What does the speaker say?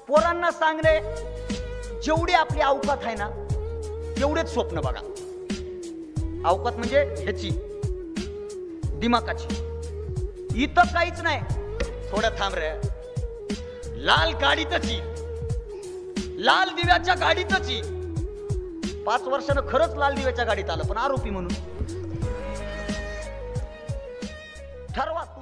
पोरांना सांगणे जेवढी आपली अवकात आहे ना तेवढेच स्वप्न बघा. अवकात म्हणजे ह्याची दिमाकाची, इथं काहीच नाही. थोडं थांब रे, लाल गाडीतच लाल दिव्याच्या गाडीतच 5 वर्षानं खरंच लाल दिव्याच्या गाडीत आलं, पण आरोपी म्हणून. ठरवा